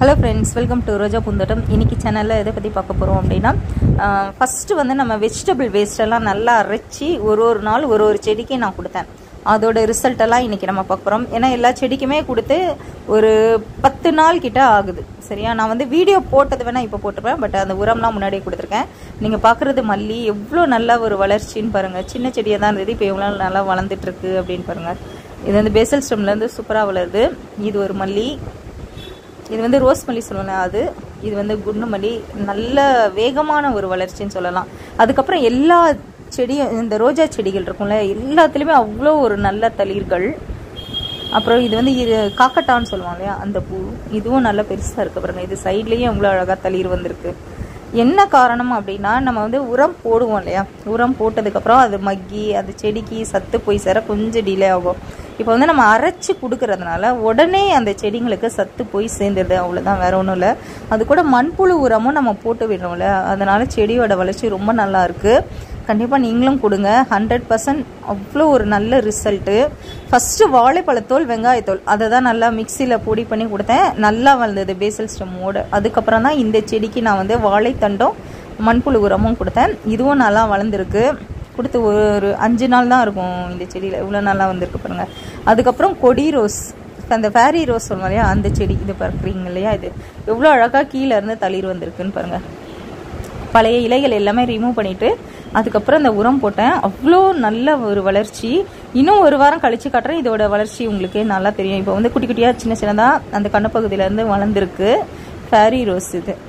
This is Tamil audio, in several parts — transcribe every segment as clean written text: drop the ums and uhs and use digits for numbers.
Hello friends, welcome to Roja Poonthottam. இன்றைக்கி சேனலில் எதை பற்றி பார்க்க போகிறோம் அப்படின்னா, ஃபஸ்ட்டு வந்து நம்ம வெஜிடபிள் வேஸ்ட்டெல்லாம் நல்லா அரைச்சி ஒரு நாள் ஒரு செடிக்கு நான் கொடுத்தேன். அதோட ரிசல்ட்டெல்லாம் இன்றைக்கி நம்ம பார்க்க போகிறோம். ஏன்னா எல்லா செடிக்குமே கொடுத்து ஒரு 10 நாள் கிட்ட ஆகுது. சரியா, நான் வந்து வீடியோ போட்டது வேணால் இப்போ போட்டுருப்பேன், பட் அந்த உரம்லாம் முன்னாடியே கொடுத்துருக்கேன். நீங்கள் பார்க்குறது மல்லி எவ்வளோ நல்ல ஒரு வளர்ச்சின்னு பாருங்கள். சின்ன செடியாக தான் இருந்தது, இப்போ எவ்வளோ நல்லா வளர்ந்துட்டுருக்கு அப்படின்னு பாருங்கள். இது வந்து பேசல் ஸ்டெம்லேருந்து சூப்பராக வளருது. இது ஒரு மல்லி, இது வந்து ரோஸ் மல்லி சொல்லுவேன். இது வந்து குண்டு மல்லி, நல்ல வேகமான ஒரு வளர்ச்சின்னு சொல்லலாம். அதுக்கப்புறம் எல்லா செடியும், இந்த ரோஜா செடிகள் இருக்கும்ல, எல்லாத்துலேயுமே அவ்வளோ ஒரு நல்ல தளிர்கள். அப்புறம் இது வந்து காக்கட்டான்னு சொல்லுவாங்க இல்லையா, அந்த பூ, இதுவும் நல்ல பெருசாக இருக்குது பாருங்க. இது சைட்லேயும் அவ்வளோ அழகாக தளிர் வந்திருக்கு. என்ன காரணம் அப்படின்னா, நம்ம வந்து உரம் போடுவோம் இல்லையா, உரம் போட்டதுக்கப்புறம் அது மக்கி அது செடிக்கு சத்து போய் சேர கொஞ்சம் டிலே ஆகும். இப்போ வந்து நம்ம அரைச்சி கொடுக்கறதுனால உடனே அந்த செடிங்களுக்கு சத்து போய் சேர்ந்துடுது, அவ்வளோதான், வேற ஒன்றும் இல்லை. அது கூட மண்புழு உரமும் நம்ம போட்டு விடுறோம்ல, அதனால செடியோட வளர்ச்சி ரொம்ப நல்லா இருக்குது. கண்டிப்பாக நீங்களும் கொடுங்க. 100% அவ்வளோ ஒரு நல்ல ரிசல்ட்டு. ஃபஸ்ட்டு வாழைப்பழத்தோல் வெங்காயத்தோல் அதை தான் நல்லா மிக்சியில் பொடி பண்ணி கொடுத்தேன். நல்லா வளர்ந்தது பேசல் ஸ்டெம்மோடு. அதுக்கப்புறம் தான் இந்த செடிக்கு நான் வந்து வாழைத்தண்டும் மண்புழு உரமும் கொடுத்தேன். இதுவும் நல்லா வளர்ந்துருக்கு. கொடுத்து ஒரு 5 நாள் தான் இருக்கும் இந்த செடியில், இவ்வளோ நல்லா வந்திருக்கு பாருங்கள். அதுக்கப்புறம் கொடி ரோஸ், அந்த ஃபேரி ரோஸ் சொல்லுவோம் இல்லையா, அந்த செடி இது பார்க்குறீங்க இல்லையா, இது எவ்வளோ அழகாக கீழே இருந்து தளிர் வந்திருக்குன்னு பாருங்கள். பழைய இலைகள் எல்லாமே ரிமூவ் பண்ணிவிட்டு அதுக்கப்புறம் இந்த உரம் போட்டேன். அவ்வளோ நல்ல ஒரு வளர்ச்சி. இன்னும் ஒரு வாரம் கழித்து காட்டுறேன், இதோட வளர்ச்சி உங்களுக்கே நல்லா தெரியும். இப்போ வந்து குட்டி குட்டியாக சின்ன சின்னதாக அந்த கண்ணப்பகுதியிலேருந்து வளர்ந்துருக்கு ஃபேரி ரோஸ்.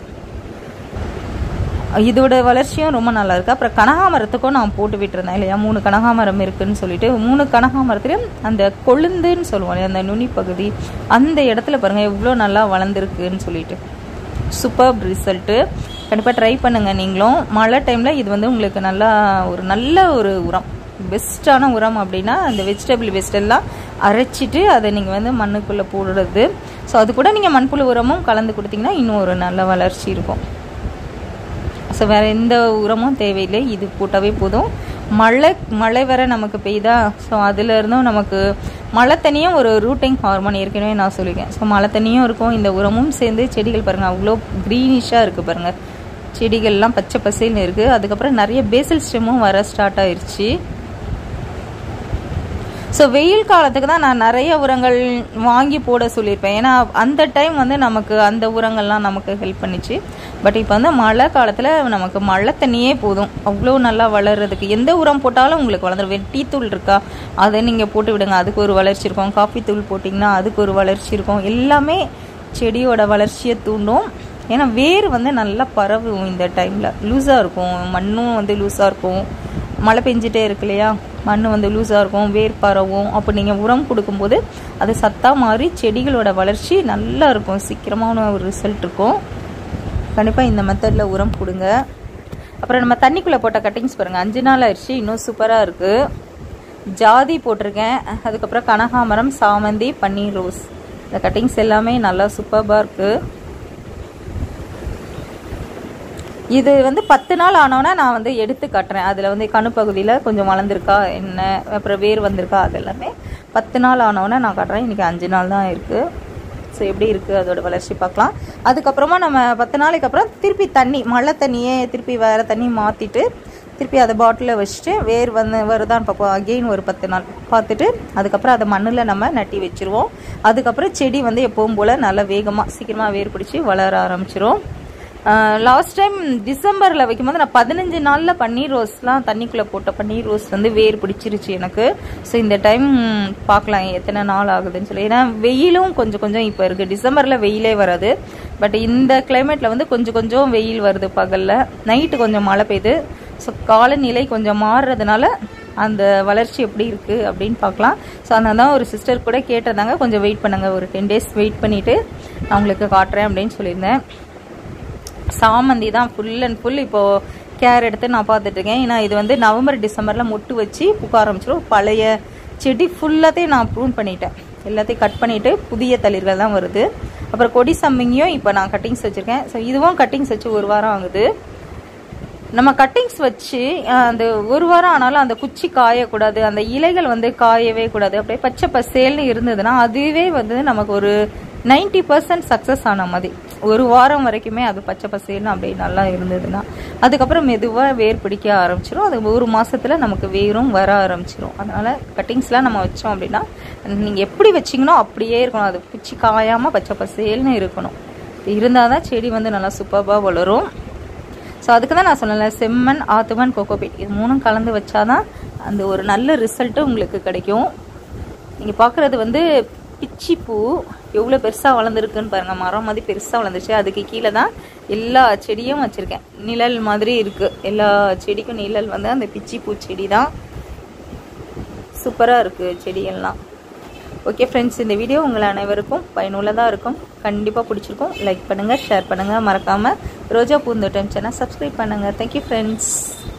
இதோட வளர்ச்சியும் ரொம்ப நல்லா இருக்குது. அப்புறம் கனகாமரத்துக்கும் நான் போட்டு விட்டுருந்தேன் இல்லையா, 3 கனகாமரம் இருக்குதுன்னு சொல்லிட்டு, 3 கனகாமரத்துலையும் அந்த கொழுந்துன்னு சொல்லுவாங்க, அந்த நுனி பகுதி, அந்த இடத்துல பாருங்கள் எவ்வளோ நல்லா வளர்ந்துருக்குன்னு சொல்லிட்டு. Super result. கண்டிப்பாக ட்ரை பண்ணுங்கள் நீங்களும். மழை டைமில் இது வந்து உங்களுக்கு நல்ல ஒரு உரம், பெஸ்ட்டான உரம் அப்படின்னா அந்த வெஜிடபிள் வேஸ்டெல்லாம் அரைச்சிட்டு அதை நீங்கள் வந்து மண்ணுக்குள்ளே போடுறது. ஸோ அது கூட நீங்கள் மண்புழு உரமும் கலந்து கொடுத்தீங்கன்னா இன்னும் ஒரு நல்ல வளர்ச்சி இருக்கும். ஸோ வேறு எந்த உரமும் தேவையில்லை, இது போட்டாவே போதும். மழை வேற நமக்கு பெய்தா, ஸோ அதுலேருந்தும் நமக்கு மழை தண்ணியும் ஒரு ரூட்டிங் ஹார்மோன் ஏற்கனவே நான் சொல்லியிருக்கேன். ஸோ மழை தண்ணியும் இருக்கும், இந்த உரமும் சேர்ந்து செடிகள் பாருங்கள் அவ்வளோ க்ரீனிஷாக இருக்குது பாருங்கள். செடிகள்லாம் பச்சை பசேல்னு இருக்குது. அதுக்கப்புறம் நிறைய பேசல் ஸ்டெம்மும் வர ஸ்டார்ட் ஆயிடுச்சு. ஸோ வெயில் காலத்துக்கு தான் நான் நிறைய உரங்கள் வாங்கி போட சொல்லியிருப்பேன். ஏன்னா அந்த டைம் வந்து நமக்கு அந்த உரங்கள்லாம் நமக்கு ஹெல்ப் பண்ணிச்சு. பட் இப்போ வந்து மழை காலத்தில் நமக்கு மழை தண்ணியே போதும், அவ்வளோ நல்லா வளர்கிறதுக்கு. எந்த உரம் போட்டாலும் உங்களுக்கு வளர்ந்துடும். டீ தூள் இருக்கா, அதை நீங்கள் போட்டு விடுங்க, அதுக்கு ஒரு வளர்ச்சி இருக்கும். காஃபி தூள் போட்டிங்கன்னா அதுக்கு ஒரு வளர்ச்சி இருக்கும். எல்லாமே செடியோட வளர்ச்சியை தூண்டும். ஏன்னா வேர் வந்து நல்லா பரவும். இந்த டைமில் லூஸாக இருக்கும், மண்ணும் வந்து லூஸாக இருக்கும். மழை பெஞ்சிட்டே இருக்கு இல்லையா, மண் வந்து லூஸாக இருக்கும், வேர் பரவும். அப்போ நீங்கள் உரம் கொடுக்கும்போது அது சத்தாக மாறி செடிகளோட வளர்ச்சி நல்லா இருக்கும், சீக்கிரமான ஒரு ரிசல்ட் இருக்கும். கண்டிப்பாக இந்த மெத்தடில் உரம் கொடுங்க. அப்புறம் நம்ம தண்ணிக்குள்ளே போட்ட கட்டிங்ஸ் பாருங்கள், 5 நாள் ஆயிடுச்சு, இன்னும் சூப்பராக இருக்குது. ஜாதி போட்டிருக்கேன், அதுக்கப்புறம் கனகாமரம், சாமந்தி, பன்னீர் ரோஸ், இந்த கட்டிங்ஸ் எல்லாமே நல்லா சூப்பராக இருக்குது. இது வந்து 10 நாள் ஆனோன்னா நான் வந்து எடுத்து காட்டுறேன். அதில் வந்து கணுப்பகுதியில் கொஞ்சம் வளர்ந்துருக்கா என்ன, அப்புறம் வேர் வந்திருக்கா, அது எல்லாமே 10 நாள் ஆனோன்னா நான் காட்டுறேன். இன்றைக்கி 5 நாள் தான் இருக்குது. ஸோ எப்படி இருக்குது அதோட வளர்ச்சி பார்க்கலாம். அதுக்கப்புறமா நம்ம 10 நாளைக்கு அப்புறம் திருப்பி தண்ணி, மழை தண்ணியே திருப்பி வேறு தண்ணி மாற்றிட்டு திருப்பி அதை பாட்டிலில் வச்சுட்டு வேர் வருதான்னு பார்ப்போம். அகெயின் ஒரு 10 நாள் பார்த்துட்டு அதுக்கப்புறம் அதை மண்ணில் நம்ம நட்டி வச்சுருவோம். அதுக்கப்புறம் செடி வந்து எப்பவும் போல் நல்லா வேகமாக சீக்கிரமாக வேர் பிடிச்சி வளர ஆரம்பிச்சிரும். லாஸ்ட் டைம் டிசம்பரில் வைக்கும்போது நான் 15 நாளில் பன்னீர் ரோஸ்லாம் தண்ணிக்குள்ளே போட்ட பன்னீர் ரோஸ் வந்து வேர் பிடிச்சிருச்சு எனக்கு. ஸோ இந்த டைம் பார்க்கலாம் எத்தனை நாள் ஆகுதுன்னு சொல்லி. ஏன்னா வெயிலும் கொஞ்சம் இப்போ இருக்குது. டிசம்பரில் வெயிலே வராது, பட் இந்த கிளைமேட்டில் வந்து கொஞ்சம் வெயில் வருது பகலில், நைட்டு கொஞ்சம் மழை பெய்யுது. ஸோ காலநிலை கொஞ்சம் மாறுறதுனால அந்த வளர்ச்சி எப்படி இருக்குது அப்படின்னு பார்க்கலாம். ஸோ அதனால தான் ஒரு சிஸ்டர் கூட கேட்டிருந்தாங்க, கொஞ்சம் வெயிட் பண்ணுங்கள், ஒரு 10 days வெயிட் பண்ணிவிட்டு நான் உங்களுக்கு காட்டுறேன் அப்படின்னு சொல்லியிருந்தேன். சாமந்தி தான் ஃபுல் அண்ட் ஃபுல் இப்போது கேர் எடுத்து நான் பார்த்துட்ருக்கேன். ஏன்னா இது வந்து நவம்பர் டிசம்பரில் மொட்டு வச்சு பூக்க ஆரம்பிச்சிடும். பழைய செடி ஃபுல்லாத்தையும் நான் ப்ரூன் பண்ணிட்டேன், எல்லாத்தையும் கட் பண்ணிவிட்டு புதிய தளிர்கள் தான் வருது. அப்புறம் கொடி சம்மிங்கையும் இப்போ நான் கட்டிங்ஸ் வச்சுருக்கேன். ஸோ இதுவும் கட்டிங்ஸ் வச்சு 1 வாரம் ஆகுது. நம்ம கட்டிங்ஸ் வச்சு அந்த 1 வாரம் ஆனாலும் அந்த குச்சி காயக்கூடாது, அந்த இலைகள் வந்து காயவே கூடாது. அப்படியே பச்சை பசேல்னு இருந்ததுன்னா அதுவே வந்து நமக்கு ஒரு 90% சக்ஸஸ் ஆன மாதிரி. ஒரு வாரம் வரைக்குமே அது பச்சை பசேல்னு அப்படியே நல்லா இருந்ததுன்னா அதுக்கப்புறம் மெதுவாக வேர் பிடிக்க ஆரம்பிச்சிடும். அது ஒரு மாதத்தில் நமக்கு வேரும் வர ஆரம்பிச்சிடும். அதனால் கட்டிங்ஸ்லாம் நம்ம வச்சோம் அப்படின்னா நீங்கள் எப்படி வச்சிங்கன்னா அப்படியே இருக்கணும். அது பிச்சு காயாமல் பச்சை பசேல்னு இருக்கணும். இருந்தால் தான் செடி வந்து நல்லா சூப்பராக வளரும். ஸோ அதுக்கு தான் நான் சொன்னேன்ல, செம்மண், ஆத்துமண், கோகோபீட் இது 3 கலந்து வச்சாதான் அந்த ஒரு நல்ல ரிசல்ட்டு உங்களுக்கு கிடைக்கும். நீங்கள் பார்க்குறது வந்து பிச்சி பூ எவ்வளோ பெருசாக வளர்ந்துருக்குன்னு பாருங்கள். மரம் மாதிரி பெருசாக வளர்ந்துச்சு. அதுக்கு கீழே தான் எல்லா செடியும் வச்சுருக்கேன். நிழல் மாதிரி இருக்குது. எல்லா செடிக்கும் நிழல் வந்து அந்த பிச்சி பூ செடி தான். சூப்பராக இருக்குது செடியெல்லாம். ஓகே ஃப்ரெண்ட்ஸ், இந்த வீடியோ உங்கள் அனைவருக்கும் பயனுள்ளதாக இருக்கும். கண்டிப்பாக பிடிச்சிருக்கும். லைக் பண்ணுங்கள், ஷேர் பண்ணுங்கள். மறக்காமல் ரோஜா பூந்தோட்டம் சேனல் சப்ஸ்கிரைப் பண்ணுங்கள். Thank you friends.